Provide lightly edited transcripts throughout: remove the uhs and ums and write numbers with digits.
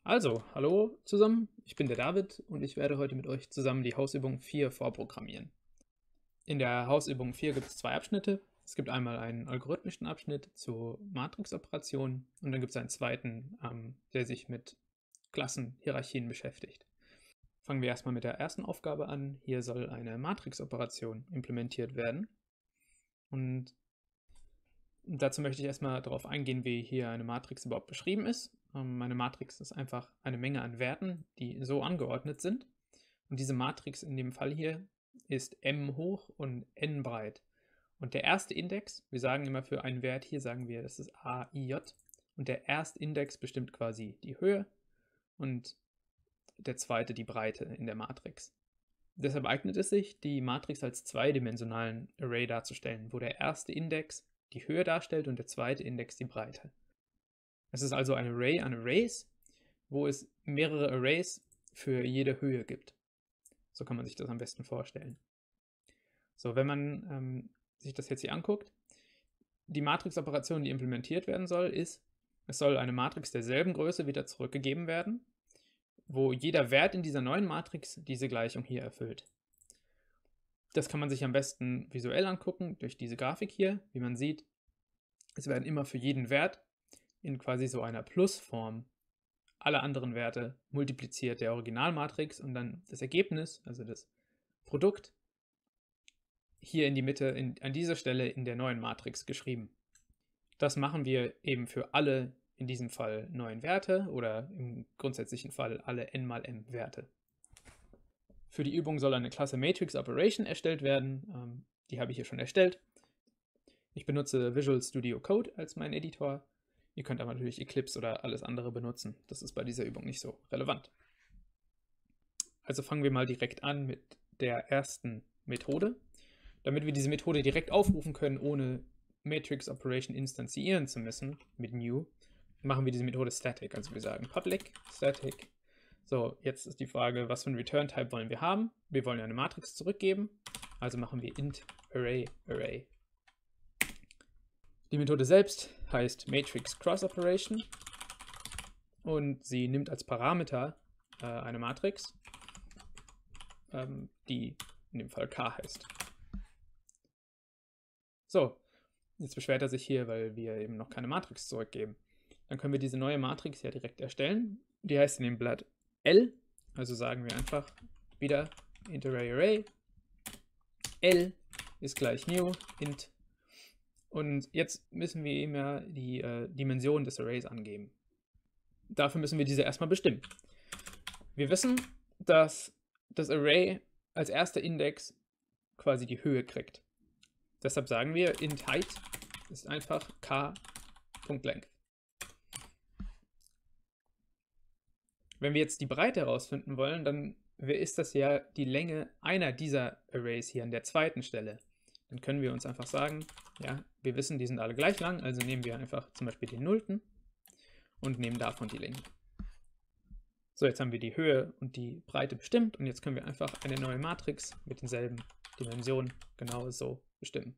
Also, hallo zusammen, ich bin der David und ich werde heute mit euch zusammen die Hausübung 4 vorprogrammieren. In der Hausübung 4 gibt es zwei Abschnitte. Es gibt einmal einen algorithmischen Abschnitt zur Matrixoperation und dann gibt es einen zweiten, der sich mit Klassenhierarchien beschäftigt. Fangen wir erstmal mit der ersten Aufgabe an. Hier soll eine Matrixoperation implementiert werden. Und dazu möchte ich erstmal darauf eingehen, wie hier eine Matrix überhaupt beschrieben ist. Eine Matrix ist einfach eine Menge an Werten, die so angeordnet sind. Und diese Matrix in dem Fall hier ist m hoch und n breit. Und der erste Index, wir sagen immer für einen Wert hier, sagen wir, das ist a, i, j. Und der erste Index bestimmt quasi die Höhe und der zweite die Breite in der Matrix. Deshalb eignet es sich, die Matrix als zweidimensionalen Array darzustellen, wo der erste Index die Höhe darstellt und der zweite Index die Breite. Es ist also ein Array an Arrays, wo es mehrere Arrays für jede Höhe gibt. So kann man sich das am besten vorstellen. So, wenn man sich das jetzt hier anguckt, die Matrixoperation, die implementiert werden soll, ist, es soll eine Matrix derselben Größe wieder zurückgegeben werden, wo jeder Wert in dieser neuen Matrix diese Gleichung hier erfüllt. Das kann man sich am besten visuell angucken durch diese Grafik hier. Wie man sieht, es werden immer für jeden Wert in quasi so einer Plusform alle anderen Werte multipliziert der Originalmatrix und dann das Ergebnis, also das Produkt, hier in die Mitte, an dieser Stelle in der neuen Matrix geschrieben. Das machen wir eben für alle, in diesem Fall neuen Werte oder im grundsätzlichen Fall alle n mal m Werte. Für die Übung soll eine Klasse Matrix Operation erstellt werden. Die habe ich hier schon erstellt. Ich benutze Visual Studio Code als meinen Editor. Ihr könnt aber natürlich Eclipse oder alles andere benutzen. Das ist bei dieser Übung nicht so relevant. Also fangen wir mal direkt an mit der ersten Methode. Damit wir diese Methode direkt aufrufen können, ohne Matrix Operation instanzieren zu müssen mit new, machen wir diese Methode static. Also wir sagen public static. So, jetzt ist die Frage, was für ein Return-Type wollen wir haben? Wir wollen eine Matrix zurückgeben, also machen wir int array. Die Methode selbst heißt Matrix Cross Operation und sie nimmt als Parameter eine Matrix, die in dem Fall k heißt. So, jetzt beschwert er sich hier, weil wir eben noch keine Matrix zurückgeben. Dann können wir diese neue Matrix ja direkt erstellen. Die heißt in dem Blatt L, also sagen wir einfach wieder int array. L ist gleich new int. Und jetzt müssen wir ihm ja die Dimension des Arrays angeben. Dafür müssen wir diese erstmal bestimmen. Wir wissen, dass das Array als erster Index quasi die Höhe kriegt. Deshalb sagen wir, int height ist einfach k.length. Wenn wir jetzt die Breite herausfinden wollen, dann ist das ja die Länge einer dieser Arrays hier an der zweiten Stelle. Dann können wir uns einfach sagen, ja, wir wissen, die sind alle gleich lang, also nehmen wir einfach zum Beispiel den Nullten und nehmen davon die Länge. So, jetzt haben wir die Höhe und die Breite bestimmt und jetzt können wir einfach eine neue Matrix mit denselben Dimensionen genau so bestimmen.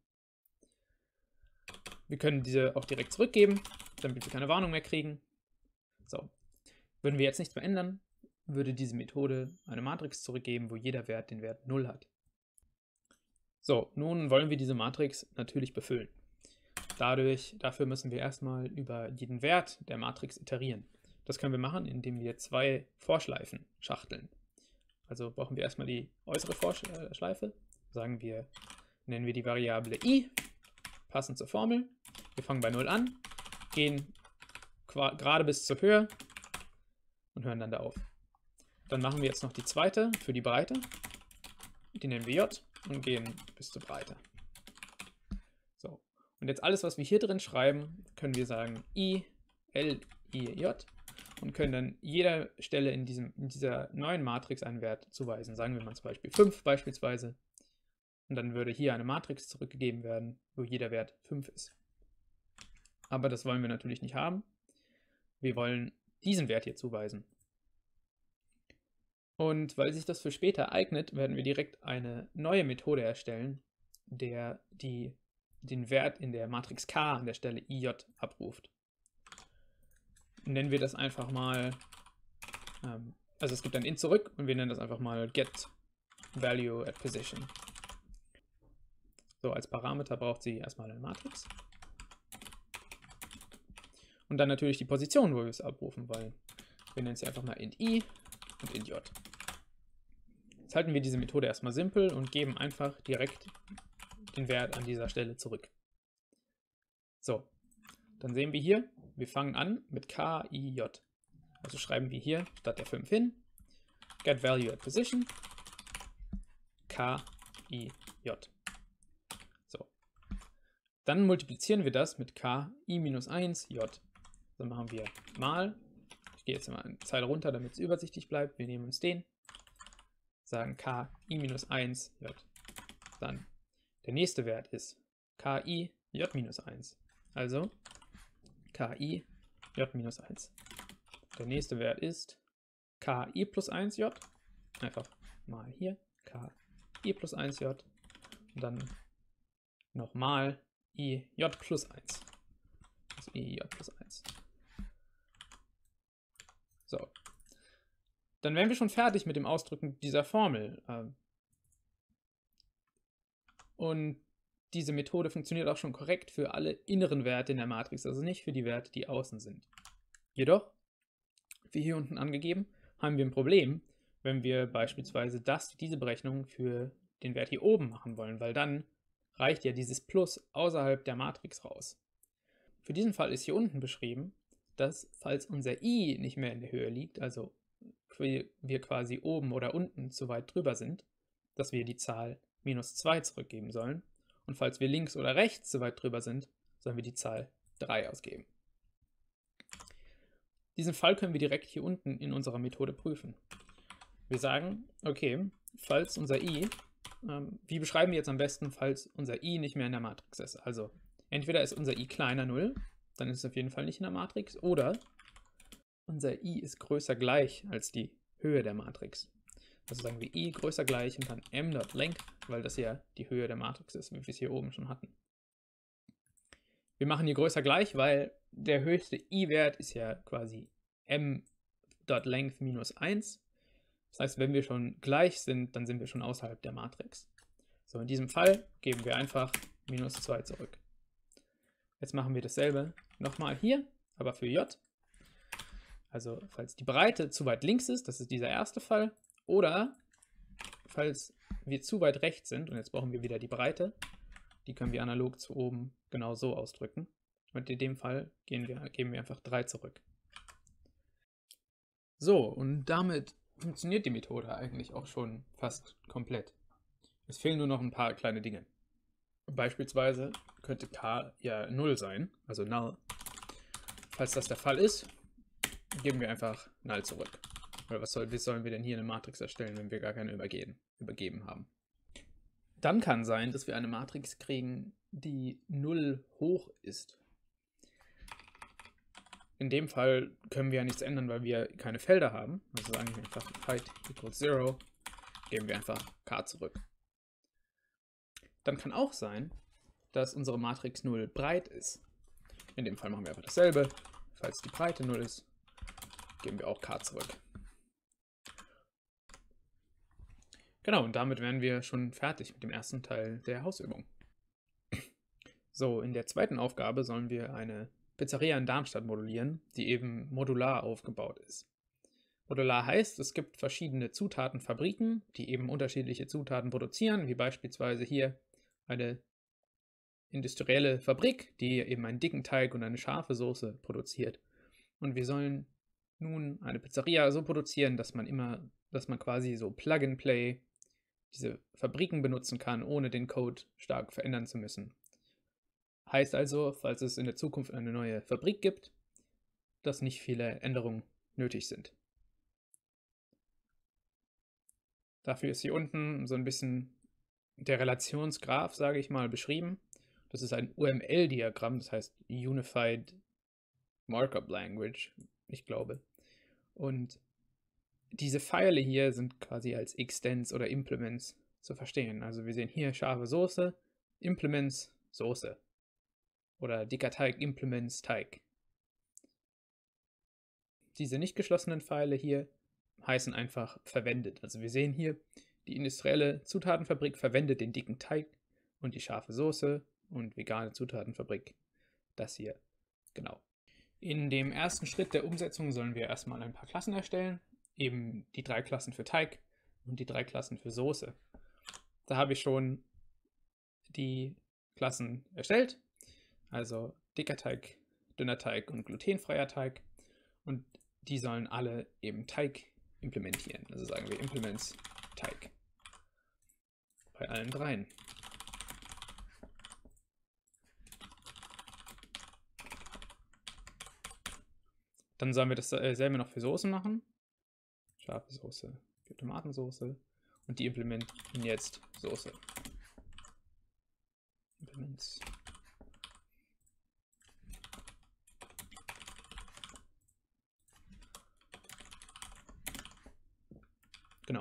Wir können diese auch direkt zurückgeben, damit wir keine Warnung mehr kriegen. So, würden wir jetzt nichts mehr ändern, würde diese Methode eine Matrix zurückgeben, wo jeder Wert den Wert 0 hat. So, nun wollen wir diese Matrix natürlich befüllen. Dafür müssen wir erstmal über jeden Wert der Matrix iterieren. Das können wir machen, indem wir zwei Vorschleifen schachteln. Also brauchen wir erstmal die äußere Vorschleife. Nennen wir die Variable i, passend zur Formel. Wir fangen bei 0 an, gehen gerade bis zur Höhe und hören dann da auf. Dann machen wir jetzt noch die zweite für die Breite. Die nennen wir j und gehen bis zur Breite. So, und jetzt alles, was wir hier drin schreiben, können wir sagen i, l, i, j und können dann jeder Stelle in dieser neuen Matrix einen Wert zuweisen. Sagen wir mal zum Beispiel 5 beispielsweise. Und dann würde hier eine Matrix zurückgegeben werden, wo jeder Wert 5 ist. Aber das wollen wir natürlich nicht haben. Wir wollen diesen Wert hier zuweisen. Und weil sich das für später eignet, werden wir direkt eine neue Methode erstellen, der den Wert in der Matrix K an der Stelle IJ abruft. Nennen wir das einfach mal Also es gibt ein int zurück und wir nennen das einfach mal get value at position. So, als Parameter braucht sie erstmal eine Matrix. Und dann natürlich die Position, wo wir es abrufen, weil wir nennen sie einfach mal int i und int j. Jetzt halten wir diese Methode erstmal simpel und geben einfach direkt den Wert an dieser Stelle zurück. So, dann sehen wir hier, wir fangen an mit k, i, j. Also schreiben wir hier statt der 5 hin, get value at position, k, i, j. So, dann multiplizieren wir das mit k, i minus 1, j. Dann machen wir mal, ich gehe jetzt mal eine Zeile runter, damit es übersichtlich bleibt, wir nehmen uns den, sagen k, i minus 1, j. Dann der nächste Wert ist k, i, j minus 1. Also ki j minus 1. Der nächste Wert ist ki plus 1 j. Einfach mal hier ki plus 1 j. Und dann nochmal ij plus 1. Also ij plus 1. So. Dann wären wir schon fertig mit dem Ausdrücken dieser Formel. Und diese Methode funktioniert auch schon korrekt für alle inneren Werte in der Matrix, also nicht für die Werte, die außen sind. Jedoch, wie hier unten angegeben, haben wir ein Problem, wenn wir beispielsweise diese Berechnung für den Wert hier oben machen wollen, weil dann reicht ja dieses Plus außerhalb der Matrix raus. Für diesen Fall ist hier unten beschrieben, dass falls unser i nicht mehr in der Höhe liegt, also wir quasi oben oder unten zu weit drüber sind, dass wir die Zahl minus 2 zurückgeben sollen. Und falls wir links oder rechts zu weit drüber sind, sollen wir die Zahl 3 ausgeben. Diesen Fall können wir direkt hier unten in unserer Methode prüfen. Wir sagen, okay, falls unser i, wie beschreiben wir jetzt am besten, falls unser i nicht mehr in der Matrix ist? Also entweder ist unser i kleiner 0, dann ist es auf jeden Fall nicht in der Matrix, oder unser i ist größer gleich als die Höhe der Matrix. Also sagen wir i größer gleich und dann m.length, weil das ja die Höhe der Matrix ist, wie wir es hier oben schon hatten. Wir machen hier größer gleich, weil der höchste i-Wert ist ja quasi m.length minus 1. Das heißt, wenn wir schon gleich sind, dann sind wir schon außerhalb der Matrix. So, in diesem Fall geben wir einfach minus 2 zurück. Jetzt machen wir dasselbe nochmal hier, aber für j. Also falls die Breite zu weit links ist, das ist dieser erste Fall, oder falls wir zu weit rechts sind, und jetzt brauchen wir wieder die Breite, die können wir analog zu oben genau so ausdrücken. Und in dem Fall geben wir einfach 3 zurück. So, und damit funktioniert die Methode eigentlich auch schon fast komplett. Es fehlen nur noch ein paar kleine Dinge. Beispielsweise könnte k ja 0 sein, also null. Falls das der Fall ist, geben wir einfach null zurück. Oder wie sollen wir denn hier eine Matrix erstellen, wenn wir gar keine übergeben haben? Dann kann sein, dass wir eine Matrix kriegen, die 0 hoch ist. In dem Fall können wir ja nichts ändern, weil wir keine Felder haben. Also sagen wir einfach height equals 0, geben wir einfach k zurück. Dann kann auch sein, dass unsere Matrix 0 breit ist. In dem Fall machen wir einfach dasselbe. Falls die Breite 0 ist, geben wir auch k zurück. Genau, und damit wären wir schon fertig mit dem ersten Teil der Hausübung. So, in der zweiten Aufgabe sollen wir eine Pizzeria in Darmstadt modellieren, die eben modular aufgebaut ist. Modular heißt, es gibt verschiedene Zutatenfabriken, die eben unterschiedliche Zutaten produzieren, wie beispielsweise hier eine industrielle Fabrik, die eben einen dicken Teig und eine scharfe Soße produziert. Und wir sollen nun eine Pizzeria so produzieren, dass man quasi so Plug-and-Play diese Fabriken benutzen kann, ohne den Code stark verändern zu müssen. Heißt also, falls es in der Zukunft eine neue Fabrik gibt, dass nicht viele Änderungen nötig sind. Dafür ist hier unten so ein bisschen der Relationsgraph, sage ich mal, beschrieben. Das ist ein UML-Diagramm, das heißt Unified Markup Language, ich glaube. Und diese Pfeile hier sind quasi als Extents oder Implements zu verstehen. Also wir sehen hier scharfe Soße, Implements, Soße. Oder dicker Teig, Implements, Teig. Diese nicht geschlossenen Pfeile hier heißen einfach verwendet. Also wir sehen hier, die industrielle Zutatenfabrik verwendet den dicken Teig und die scharfe Soße und vegane Zutatenfabrik das hier. Genau. In dem ersten Schritt der Umsetzung sollen wir erstmal ein paar Klassen erstellen. Eben die 3 Klassen für Teig und die 3 Klassen für Soße. Da habe ich schon die Klassen erstellt. Also dicker Teig, dünner Teig und glutenfreier Teig. Und die sollen alle eben Teig implementieren. Also sagen wir Implements Teig. Bei allen dreien. Dann sollen wir dasselbe noch für Soßen machen. Scharfe Soße für Tomatensoße. Und die implementieren jetzt Soße. Implements. Genau.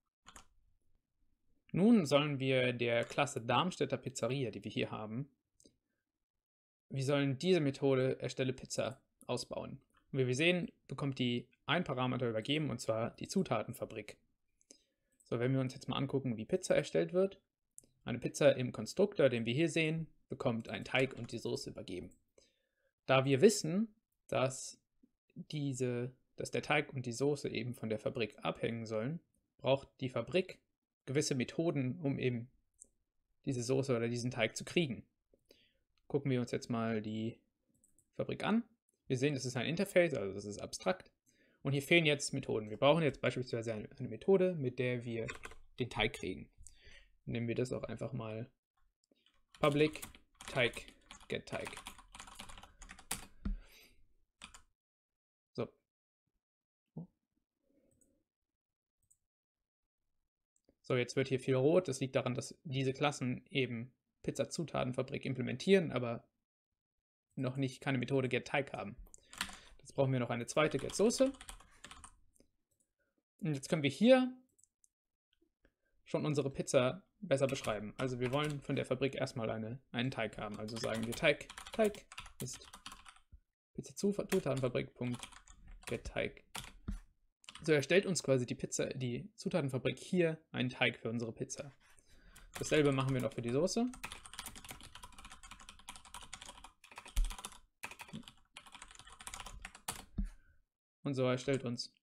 Nun sollen wir der Klasse Darmstädter Pizzeria, die wir hier haben, wir sollen diese Methode Erstelle Pizza ausbauen. Und wie wir sehen, bekommt die ein Parameter übergeben, und zwar die Zutatenfabrik. So, wenn wir uns jetzt mal angucken, wie Pizza erstellt wird. Eine Pizza im Konstruktor, den wir hier sehen, bekommt einen Teig und die Soße übergeben. Da wir wissen, dass der Teig und die Soße eben von der Fabrik abhängen sollen, braucht die Fabrik gewisse Methoden, um eben diese Soße oder diesen Teig zu kriegen. Gucken wir uns jetzt mal die Fabrik an. Wir sehen, das ist ein Interface, also das ist abstrakt. Und hier fehlen jetzt Methoden. Wir brauchen jetzt beispielsweise eine Methode, mit der wir den Teig kriegen. Nehmen wir das auch einfach mal public Teig get Teig. So. So, jetzt wird hier viel rot. Das liegt daran, dass diese Klassen eben Pizza-Zutatenfabrik implementieren, aber noch nicht keine Methode get Teig haben. Jetzt brauchen wir noch eine zweite get Soße. Und jetzt können wir hier schon unsere Pizza besser beschreiben. Also wir wollen von der Fabrik erstmal einen Teig haben. Also sagen wir Teig ist Pizza-Zutatenfabrik.getTeig. So erstellt uns quasi die Zutatenfabrik hier einen Teig für unsere Pizza. Dasselbe machen wir noch für die Soße. Und so erstellt uns...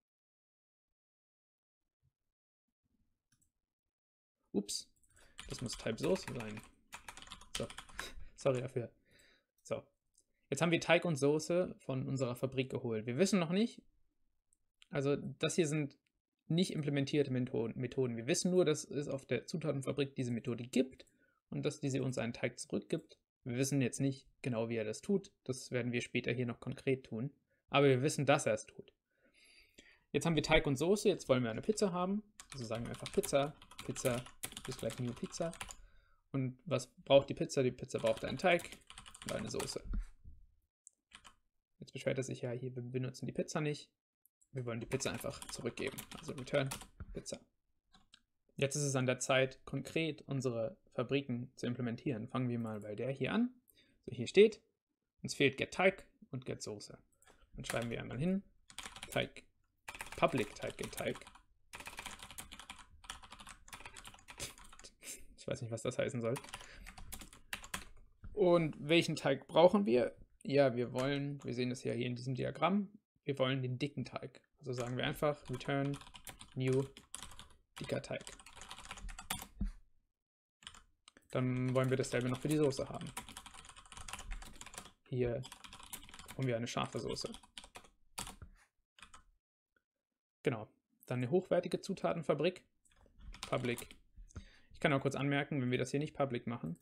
Ups, das muss Type Soße sein. So, sorry dafür. So, jetzt haben wir Teig und Soße von unserer Fabrik geholt. Wir wissen noch nicht, also das hier sind nicht implementierte Methoden. Wir wissen nur, dass es auf der Zutatenfabrik diese Methode gibt und dass diese uns einen Teig zurückgibt. Wir wissen jetzt nicht genau, wie er das tut. Das werden wir später hier noch konkret tun. Aber wir wissen, dass er es tut. Jetzt haben wir Teig und Soße. Jetzt wollen wir eine Pizza haben. Also sagen wir einfach Pizza. Pizza ist gleich New Pizza. Und was braucht die Pizza? Die Pizza braucht einen Teig und eine Soße. Jetzt beschwert er sich ja, hier, wir benutzen die Pizza nicht. Wir wollen die Pizza einfach zurückgeben. Also Return Pizza. Jetzt ist es an der Zeit, konkret unsere Fabriken zu implementieren. Fangen wir mal bei der hier an. So, hier steht, uns fehlt get Teig und get Soße. Dann schreiben wir einmal hin, Teig, public Teig get Teig. Ich weiß nicht, was das heißen soll. Und welchen Teig brauchen wir? Ja, wir sehen das ja hier in diesem Diagramm, wir wollen den dicken Teig. Also sagen wir einfach return new dicker Teig. Dann wollen wir dasselbe noch für die Soße haben. Hier brauchen wir eine scharfe Soße. Genau. Dann eine hochwertige Zutatenfabrik. Public. Ich kann auch kurz anmerken, wenn wir das hier nicht public machen,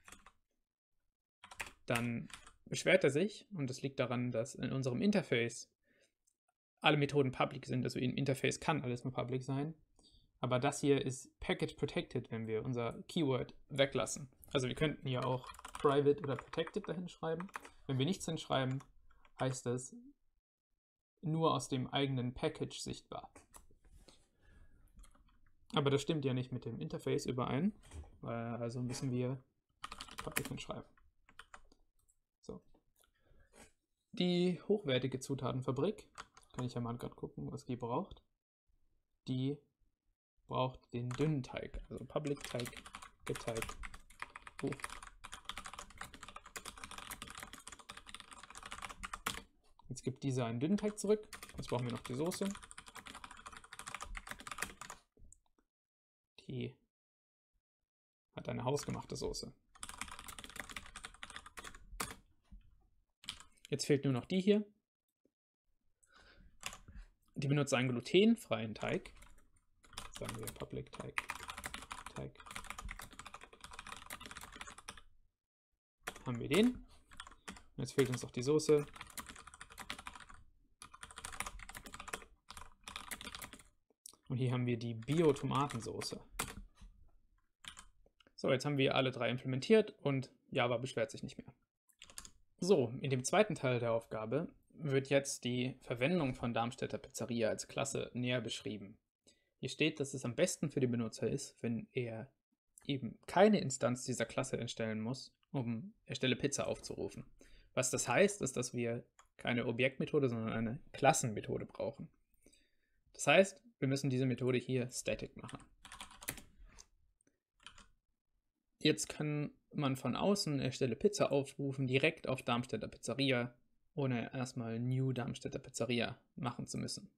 dann beschwert er sich, und das liegt daran, dass in unserem Interface alle Methoden public sind. Also im Interface kann alles nur public sein. Aber das hier ist Package Protected, wenn wir unser Keyword weglassen. Also wir könnten hier auch Private oder Protected dahin schreiben. Wenn wir nichts hinschreiben, heißt das nur aus dem eigenen Package sichtbar. Aber das stimmt ja nicht mit dem Interface überein. Also müssen wir Public hinschreiben. So. Die hochwertige Zutatenfabrik, kann ich ja mal gerade gucken, was die braucht. die braucht den dünnen Teig, also Public Teig, Get-Teig. Jetzt gibt dieser einen dünnen Teig zurück. Jetzt brauchen wir noch die Soße. Die hat eine hausgemachte Soße. Jetzt fehlt nur noch die hier. Die benutzt einen glutenfreien Teig. Sagen wir Public Teig. Haben wir den. Und jetzt fehlt uns noch die Soße. Und hier haben wir die Bio-Tomatensoße. So, jetzt haben wir alle drei implementiert und Java beschwert sich nicht mehr. So, in dem zweiten Teil der Aufgabe wird jetzt die Verwendung von Darmstädter Pizzeria als Klasse näher beschrieben. Hier steht, dass es am besten für den Benutzer ist, wenn er eben keine Instanz dieser Klasse erstellen muss, um Erstelle Pizza aufzurufen. Was das heißt, ist, dass wir keine Objektmethode, sondern eine Klassenmethode brauchen. Das heißt, wir müssen diese Methode hier static machen. Jetzt kann man von außen Erstelle Pizza aufrufen, direkt auf Darmstädter Pizzeria, ohne erstmal New Darmstädter Pizzeria machen zu müssen.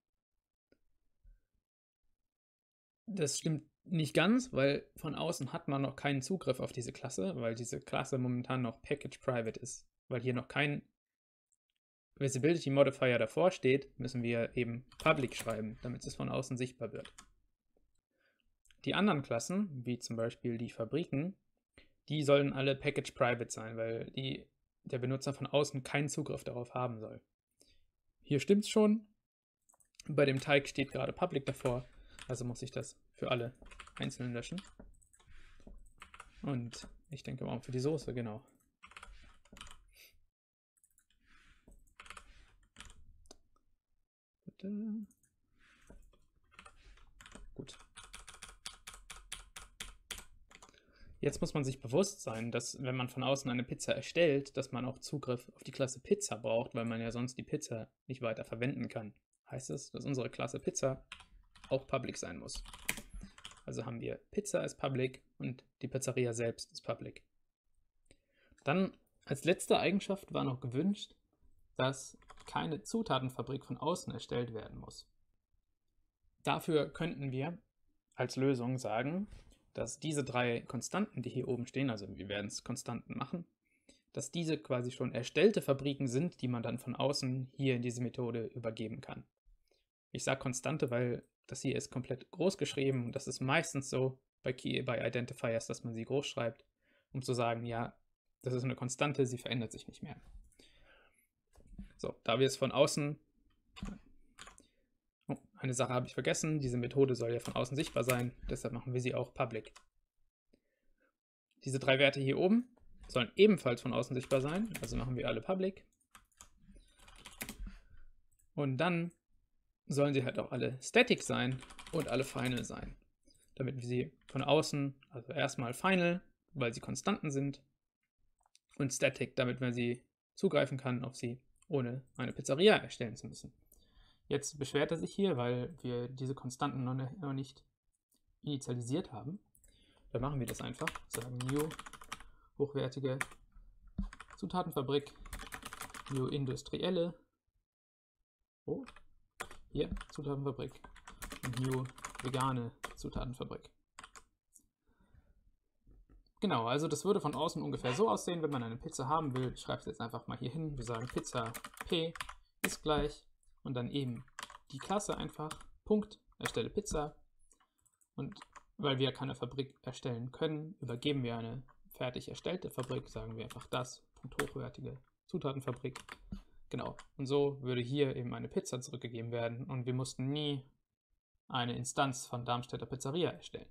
Das stimmt nicht ganz, weil von außen hat man noch keinen Zugriff auf diese Klasse, weil diese Klasse momentan noch Package Private ist. Weil hier noch kein Visibility Modifier davor steht, müssen wir eben Public schreiben, damit es von außen sichtbar wird. Die anderen Klassen, wie zum Beispiel die Fabriken, die sollen alle Package Private sein, weil der Benutzer von außen keinen Zugriff darauf haben soll. Hier stimmt es schon. Bei dem Teig steht gerade Public davor, also muss ich das für alle einzeln löschen. Und ich denke auch für die Soße, genau. Gut. Jetzt muss man sich bewusst sein, dass wenn man von außen eine Pizza erstellt, dass man auch Zugriff auf die Klasse Pizza braucht, weil man ja sonst die Pizza nicht weiter verwenden kann. Heißt es, dass unsere Klasse Pizza auch public sein muss. Also haben wir Pizza als public und die Pizzeria selbst ist public. Dann als letzte Eigenschaft war noch gewünscht, dass keine Zutatenfabrik von außen erstellt werden muss. Dafür könnten wir als Lösung sagen, dass diese drei Konstanten, die hier oben stehen, also wir werden es Konstanten machen, dass diese quasi schon erstellte Fabriken sind, die man dann von außen hier in diese Methode übergeben kann. Ich sage Konstante, weil das hier ist komplett groß geschrieben und das ist meistens so bei Identifiers, dass man sie groß schreibt, um zu sagen, ja, das ist eine Konstante, sie verändert sich nicht mehr. So, da wir es von außen, eine Sache habe ich vergessen, diese Methode soll ja von außen sichtbar sein, deshalb machen wir sie auch public. Diese drei Werte hier oben sollen ebenfalls von außen sichtbar sein, also machen wir alle public. Und dann sollen sie halt auch alle static sein und alle final sein, damit wir sie von außen, also erstmal final, weil sie Konstanten sind, und static, damit man sie zugreifen kann auf sie, ohne eine Pizzeria erstellen zu müssen. Jetzt beschwert er sich hier, weil wir diese Konstanten noch nicht initialisiert haben. Dann machen wir das einfach. Sagen New hochwertige Zutatenfabrik, New industrielle, hier Zutatenfabrik und New vegane Zutatenfabrik. Genau, also das würde von außen ungefähr so aussehen, wenn man eine Pizza haben will. Ich schreibe es jetzt einfach mal hier hin. Wir sagen Pizza P ist gleich und dann eben die Klasse einfach, Punkt, erstelle Pizza. Und weil wir keine Fabrik erstellen können, übergeben wir eine fertig erstellte Fabrik, sagen wir einfach das, Punkt hochwertige Zutatenfabrik. Genau, und so würde hier eben eine Pizza zurückgegeben werden und wir mussten nie eine Instanz von Darmstädter Pizzeria erstellen.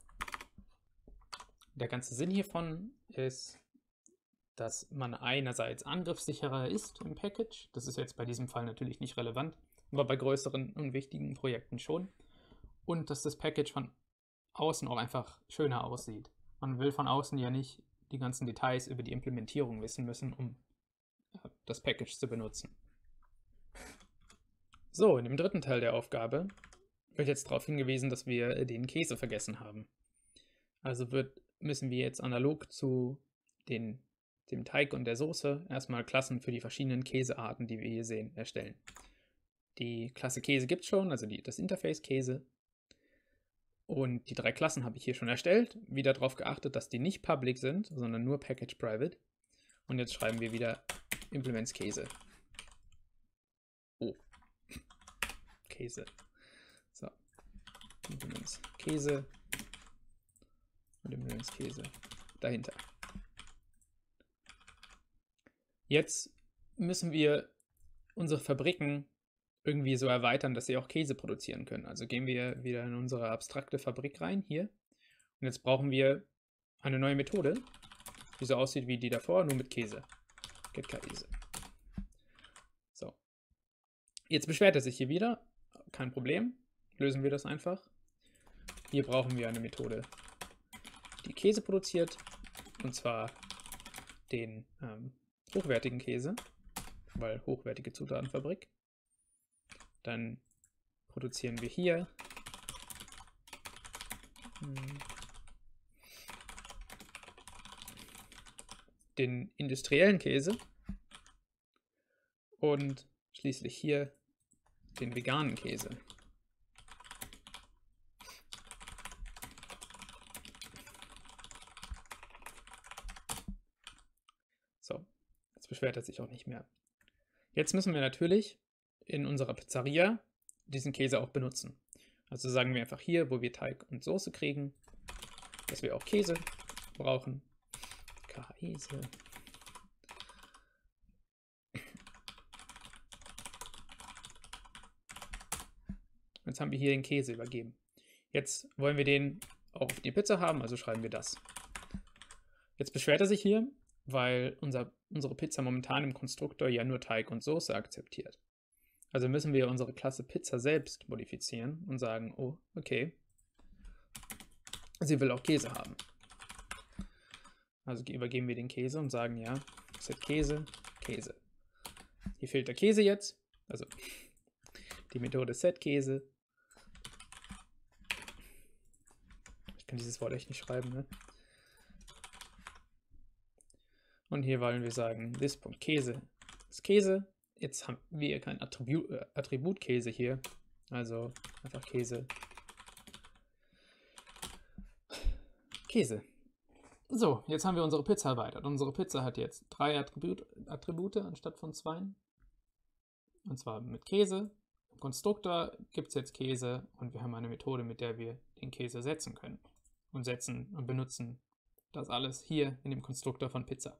Der ganze Sinn hiervon ist, dass man einerseits angriffssicherer ist im Package. Das ist jetzt bei diesem Fall natürlich nicht relevant, aber bei größeren und wichtigen Projekten schon. Und dass das Package von außen auch einfach schöner aussieht. Man will von außen ja nicht die ganzen Details über die Implementierung wissen müssen, um das Package zu benutzen. So, in dem dritten Teil der Aufgabe wird jetzt darauf hingewiesen, dass wir den Käse vergessen haben. Also müssen wir jetzt analog zu dem Teig und der Soße erstmal Klassen für die verschiedenen Käsearten, die wir hier sehen, erstellen. Die Klasse Käse gibt es schon, also das Interface Käse. Und die 3 Klassen habe ich hier schon erstellt. Wieder darauf geachtet, dass die nicht public sind, sondern nur Package Private. Und jetzt schreiben wir wieder Implements Käse. Oh. Käse. So. Implements Käse. Und Implements Käse dahinter. Jetzt müssen wir unsere Fabriken irgendwie so erweitern, dass sie auch Käse produzieren können. Also gehen wir wieder in unsere abstrakte Fabrik rein, hier. Und jetzt brauchen wir eine neue Methode, die so aussieht wie die davor, nur mit Käse. GetKäse. So. Jetzt beschwert er sich hier wieder. Kein Problem. Lösen wir das einfach. Hier brauchen wir eine Methode, die Käse produziert. Und zwar den hochwertigen Käse, weil hochwertige Zutatenfabrik. Dann produzieren wir hier den industriellen Käse und schließlich hier den veganen Käse. So, jetzt beschwert er sich auch nicht mehr. Jetzt müssen wir natürlich in unserer Pizzeria diesen Käse auch benutzen. Also sagen wir einfach hier, wo wir Teig und Soße kriegen, dass wir auch Käse brauchen. Käse. Jetzt haben wir hier den Käse übergeben. Jetzt wollen wir den auch auf die Pizza haben, also schreiben wir das. Jetzt beschwert er sich hier, weil unsere Pizza momentan im Konstruktor ja nur Teig und Soße akzeptiert. Also müssen wir unsere Klasse Pizza selbst modifizieren und sagen, oh, okay, sie will auch Käse haben. Also übergeben wir den Käse und sagen, ja, set Käse, Käse. Hier fehlt der Käse jetzt, also die Methode set Käse. Ich kann dieses Wort echt nicht schreiben, ne? Und hier wollen wir sagen, this.Käse ist Käse. Jetzt haben wir kein Attribut Käse hier, also einfach Käse. Käse. So, jetzt haben wir unsere Pizza erweitert. Unsere Pizza hat jetzt 3 Attribute anstatt von 2. Und zwar mit Käse. Im Konstruktor gibt es jetzt Käse und wir haben eine Methode, mit der wir den Käse setzen können. Und setzen und benutzen das alles hier in dem Konstruktor von Pizza.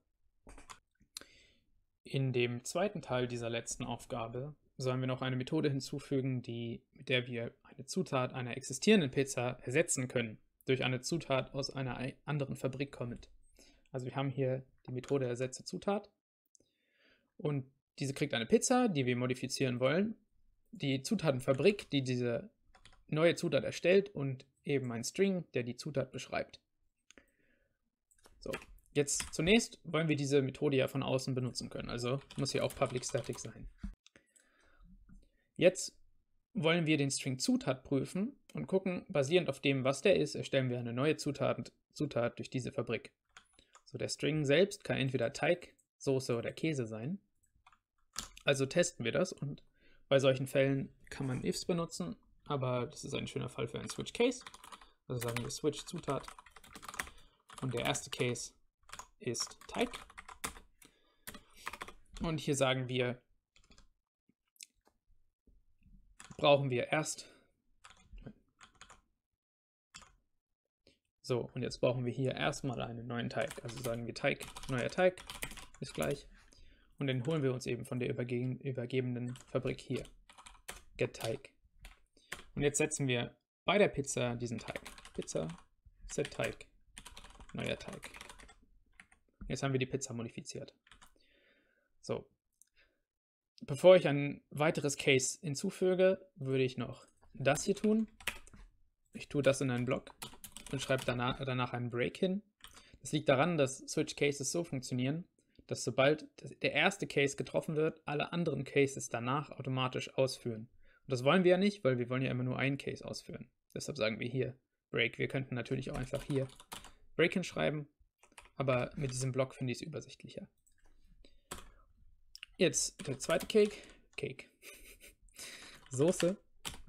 In dem zweiten Teil dieser letzten Aufgabe sollen wir noch eine Methode hinzufügen, mit der wir eine Zutat einer existierenden Pizza ersetzen können, durch eine Zutat aus einer anderen Fabrik kommend. Also wir haben hier die Methode ersetze Zutat und diese kriegt eine Pizza, die wir modifizieren wollen, die Zutatenfabrik, die diese neue Zutat erstellt und eben ein String, der die Zutat beschreibt. So. Jetzt zunächst wollen wir diese Methode ja von außen benutzen können, also muss hier auch Public Static sein. Jetzt wollen wir den String Zutat prüfen und gucken, basierend auf dem, was der ist, erstellen wir eine neue Zutat durch diese Fabrik. So, der String selbst kann entweder Teig, Soße oder Käse sein. Also testen wir das und bei solchen Fällen kann man ifs benutzen, aber das ist ein schöner Fall für einen Switch Case. Also sagen wir Switch Zutat und der erste Case ist Teig. Und hier sagen wir, brauchen wir erst. So, und jetzt brauchen wir hier erstmal einen neuen Teig. Also sagen wir Teig, neuer Teig ist gleich. Und den holen wir uns eben von der übergebenen Fabrik hier. Get Teig. Und jetzt setzen wir bei der Pizza diesen Teig. Pizza, set Teig, neuer Teig. Jetzt haben wir die Pizza modifiziert. So. Bevor ich ein weiteres Case hinzufüge, würde ich noch das hier tun. Ich tue das in einen Block und schreibe danach einen Break hin. Das liegt daran, dass Switch Cases so funktionieren, dass sobald der erste Case getroffen wird, alle anderen Cases danach automatisch ausführen. das wollen wir ja nicht, weil wir wollen ja immer nur einen Case ausführen. Deshalb sagen wir hier Break. Wir könnten natürlich auch einfach hier Break hinschreiben, aber mit diesem Block finde ich es übersichtlicher. Jetzt der zweite Cake. Soße.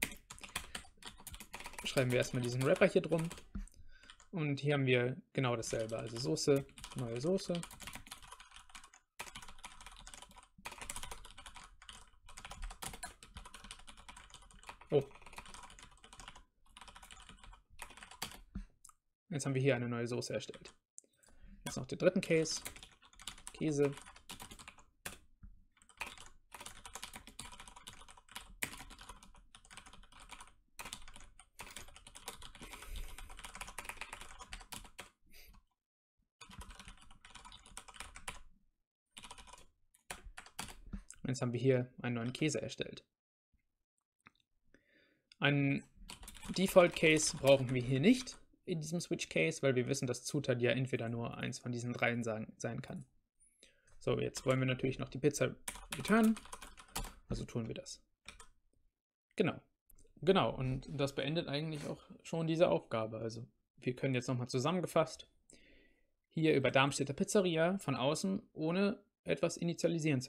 Schreiben wir erstmal diesen Wrapper hier drum. Und hier haben wir genau dasselbe. Also Soße, neue Soße. Oh. Jetzt haben wir hier eine neue Soße erstellt. Jetzt noch den dritten Case. Käse. Jetzt haben wir hier einen neuen Käse erstellt. Einen Default Case brauchen wir hier nicht in diesem Switch Case, weil wir wissen, dass Zutat ja entweder nur eins von diesen dreien sein kann. So, jetzt wollen wir natürlich noch die Pizza returnen, also tun wir das. Genau, und das beendet eigentlich auch schon diese Aufgabe. Also wir können jetzt nochmal zusammengefasst hier über Darmstädter Pizzeria von außen, ohne etwas instanzieren,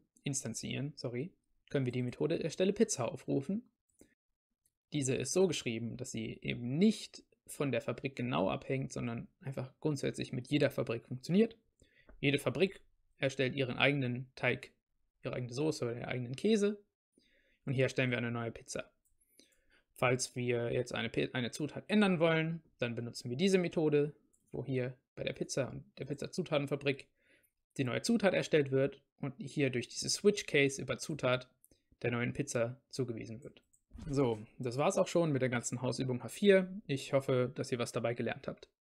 können wir die Methode Erstelle Pizza aufrufen. Diese ist so geschrieben, dass sie eben nicht von der Fabrik genau abhängt, sondern einfach grundsätzlich mit jeder Fabrik funktioniert. Jede Fabrik erstellt ihren eigenen Teig, ihre eigene Soße oder ihren eigenen Käse. Und hier erstellen wir eine neue Pizza. Falls wir jetzt eine Zutat ändern wollen, dann benutzen wir diese Methode, wo hier bei der Pizza und der Pizzazutatenfabrik die neue Zutat erstellt wird und hier durch diese Switch Case über Zutat der neuen Pizza zugewiesen wird. So, das war es auch schon mit der ganzen Hausübung H4. Ich hoffe, dass ihr was dabei gelernt habt.